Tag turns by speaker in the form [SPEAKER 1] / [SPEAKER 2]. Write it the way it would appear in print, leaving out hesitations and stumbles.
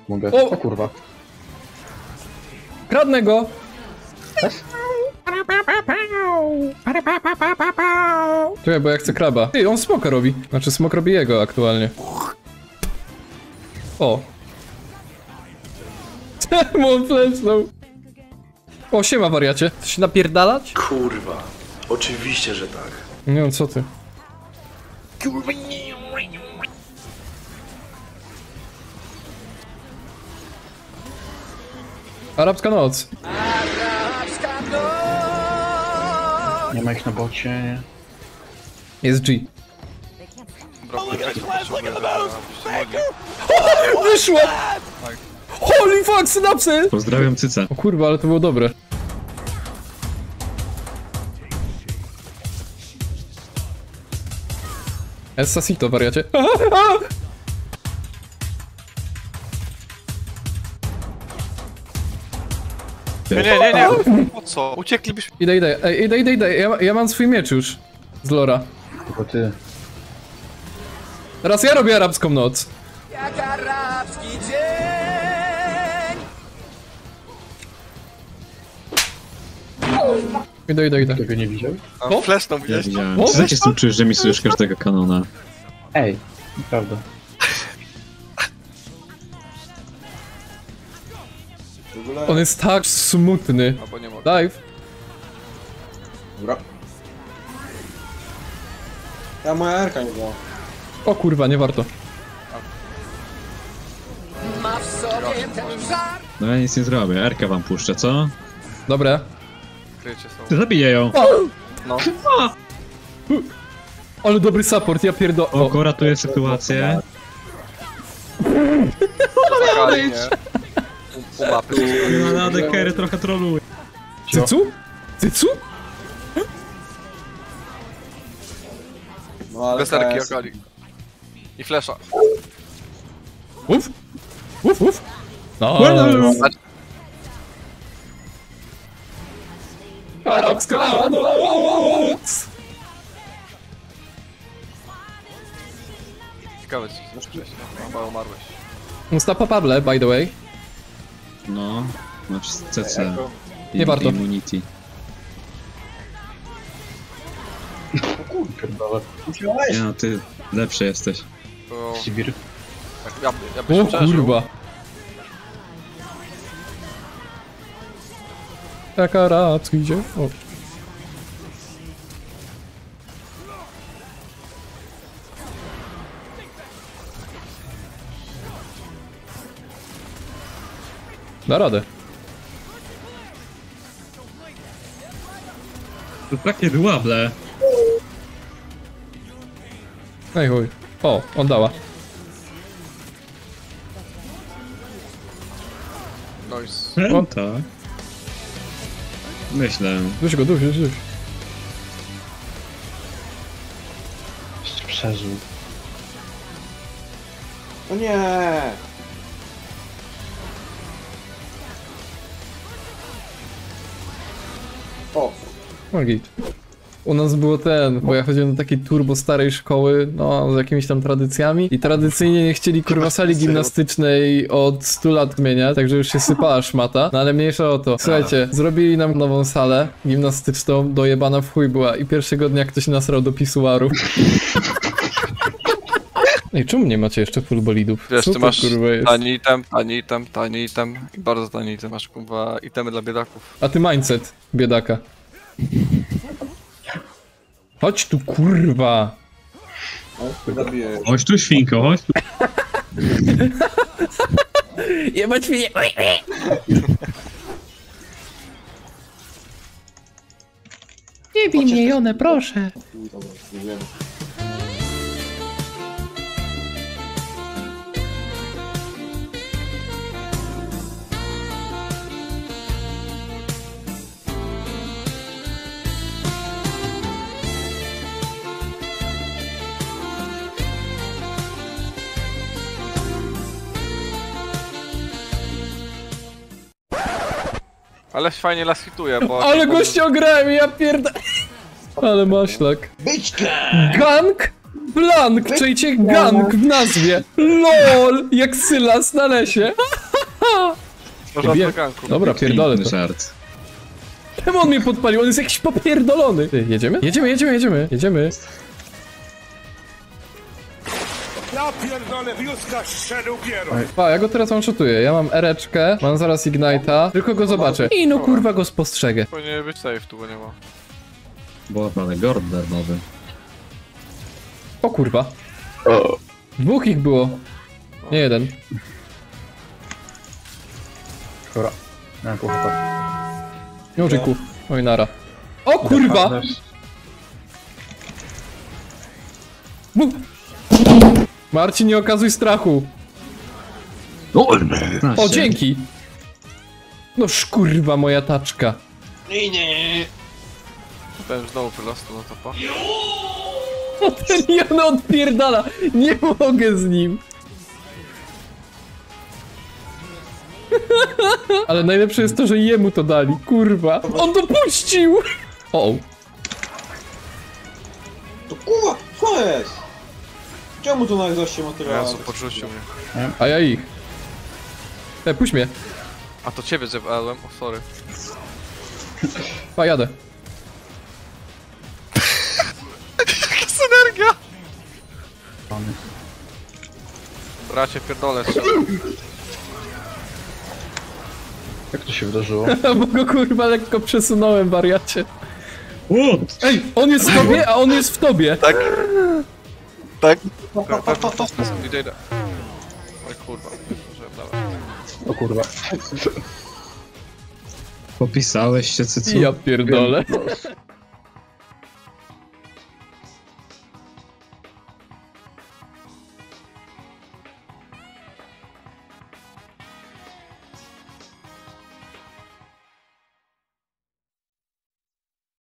[SPEAKER 1] mogę.
[SPEAKER 2] O!
[SPEAKER 1] O kurwa.
[SPEAKER 2] Kradnę go! Czekaj, bo ja chcę kraba. Ty, on smoka robi. Znaczy smok robi jego aktualnie. O. Czemu on flesnął? O, siema wariacie. Chcesz napierdalać?
[SPEAKER 3] Kurwa. Oczywiście, że tak.
[SPEAKER 2] Nie wiem, co ty. Arabska noc.
[SPEAKER 1] Nie ma ich na bocie, nie?
[SPEAKER 2] Jest G.
[SPEAKER 3] Dobra,
[SPEAKER 2] Wyszło! Holy fuck, synapsy!
[SPEAKER 4] Pozdrawiam Cyca.
[SPEAKER 2] O kurwa, ale to było dobre. Essasito, wariacie.
[SPEAKER 3] Nie. Po co? Ucieklibyśmy.
[SPEAKER 2] Idę. Ej, idę. Ja mam swój miecz już. Z lora.
[SPEAKER 1] Tylko ty.
[SPEAKER 2] Teraz ja robię arabską noc.
[SPEAKER 5] Jak arabski dzień.
[SPEAKER 2] Idę.
[SPEAKER 1] Tego nie widział?
[SPEAKER 2] O!
[SPEAKER 3] Fleszną
[SPEAKER 4] Ja
[SPEAKER 3] widziałeś to?
[SPEAKER 4] widziałem.
[SPEAKER 2] O,
[SPEAKER 4] Czy tak jestem czujesz, że misujesz każdego kanona?
[SPEAKER 1] Ej, nieprawda.
[SPEAKER 2] On jest tak smutny.
[SPEAKER 3] Albo nie mogę.
[SPEAKER 2] Dive.
[SPEAKER 6] Dobra. Ja moja erka nie była.
[SPEAKER 2] O kurwa, nie warto.
[SPEAKER 5] Ma w sobie ten żar.
[SPEAKER 4] No ja nic nie zrobię, Erkę wam puszczę, co?
[SPEAKER 2] Dobra.
[SPEAKER 3] Kryjcie są.
[SPEAKER 4] Ty zabiję ją!
[SPEAKER 3] No.
[SPEAKER 2] Ale dobry support, ja pierdo...
[SPEAKER 4] Oko ratuje sytuację.
[SPEAKER 3] Zakali, nie? Pół mapy.
[SPEAKER 4] Granady, Kerry trochę troluje.
[SPEAKER 2] Cycu?
[SPEAKER 6] No ale
[SPEAKER 3] Bez erki,
[SPEAKER 6] KS.
[SPEAKER 3] Akali. I flesza.
[SPEAKER 2] Uf. No. Arabska noc.
[SPEAKER 3] Ciekawe, czy wcześniej. Chyba umarłeś.
[SPEAKER 2] Mustafa Pable, by the way.
[SPEAKER 4] No, znaczy CC.
[SPEAKER 2] Nie warto.
[SPEAKER 4] Immunity.
[SPEAKER 1] Pierdolę.
[SPEAKER 4] Nie no, ty lepszy jesteś.
[SPEAKER 3] To...
[SPEAKER 1] Sibir.
[SPEAKER 3] Ja byś
[SPEAKER 2] O
[SPEAKER 3] przeżył.
[SPEAKER 2] kurwa. Jak arabski idzie. O. Da radę.
[SPEAKER 4] To takie dłable.
[SPEAKER 2] Ej chuj. O, oddała.
[SPEAKER 3] Nice.
[SPEAKER 4] O tak. Myślę.
[SPEAKER 2] Duś go.
[SPEAKER 1] Jeszcze przeżył.
[SPEAKER 6] No nie! O!
[SPEAKER 2] No git. U nas było bo ja chodziłem do takiej turbo starej szkoły, no, z jakimiś tam tradycjami i tradycyjnie nie chcieli kurwa sali gimnastycznej od 100 lat zmieniać, także już się sypała szmata, no ale mniejsza o to. Słuchajcie, zrobili nam nową salę gimnastyczną, dojebana w chuj była i pierwszego dnia ktoś nasrał do pisuaru. Ej, czemu nie macie jeszcze full bolidów?
[SPEAKER 3] Wiesz,
[SPEAKER 2] Co
[SPEAKER 3] ty
[SPEAKER 2] to,
[SPEAKER 3] masz
[SPEAKER 2] kurwa, jest?
[SPEAKER 3] tani item i bardzo tani item. Masz kurwa itemy dla biedaków.
[SPEAKER 2] A ty mindset, biedaka. Chodź tu, kurwa!
[SPEAKER 6] Zabiję.
[SPEAKER 4] Chodź tu, świnko, chodź tu.
[SPEAKER 2] Jebać mnie! Nie bij mnie, Jone, proszę!
[SPEAKER 6] Dobra, nie wiem.
[SPEAKER 3] Ale fajnie las hituje, bo...
[SPEAKER 2] Ale gościa grałem, ja pierda... Ale maślak.
[SPEAKER 6] Byczka!
[SPEAKER 2] Gank Blank, czujcie gank w nazwie. LOL, jak Sylas na lesie.
[SPEAKER 3] Może
[SPEAKER 2] Bie-
[SPEAKER 3] od ganku.
[SPEAKER 2] Dobra, pierdolę
[SPEAKER 4] Piękny
[SPEAKER 2] to.
[SPEAKER 4] żart.
[SPEAKER 2] Czemu on mnie podpalił? On jest jakiś popierdolony. Ty, jedziemy? Jedziemy.
[SPEAKER 7] Ja pierdolę, wioska szedł pieru.
[SPEAKER 2] Pa, ja go teraz one-shotuję. Ja mam ereczkę, mam zaraz Ignite'a, tylko go zobaczę. I no kurwa go spostrzegę.
[SPEAKER 3] Powinien być safe tu, bo nie ma.
[SPEAKER 4] Bo ale gord darmowy.
[SPEAKER 2] O kurwa.
[SPEAKER 1] O,
[SPEAKER 2] Dwóch ich było. Nie jeden.
[SPEAKER 1] dobra. Nie mam pochopać.
[SPEAKER 2] Nożyków. Oj nara. O kurwa! Bu! Marcin, nie okazuj strachu. O, dzięki! No szkurwa moja taczka.
[SPEAKER 3] Ten znowu wylastał na topa.
[SPEAKER 2] O, ten Jan odpierdala. Nie mogę z nim. Ale najlepsze jest to, że jemu to dali. Kurwa. On dopuścił! O.
[SPEAKER 6] To kurwa, co jest? Czemu tu na egzoście materiał?
[SPEAKER 3] Jezu, podrzucił mnie.
[SPEAKER 2] A ja ich. Puść mnie.
[SPEAKER 3] A to ciebie zjebałem, o sorry.
[SPEAKER 2] Pa, jadę.
[SPEAKER 3] Jaka synergia! Bracie, pierdolę się.
[SPEAKER 1] Jak to się wydarzyło?
[SPEAKER 2] Bo go kurwa lekko przesunąłem, wariacie.
[SPEAKER 4] O!
[SPEAKER 2] Ej, on jest w tobie, a on jest w tobie.
[SPEAKER 3] Tak. Tak. Idę. Oj kurwa, nie zdążyłem nawet.
[SPEAKER 1] O kurwa.
[SPEAKER 4] Popisałeś się, cycu?
[SPEAKER 2] Ja pierdolę.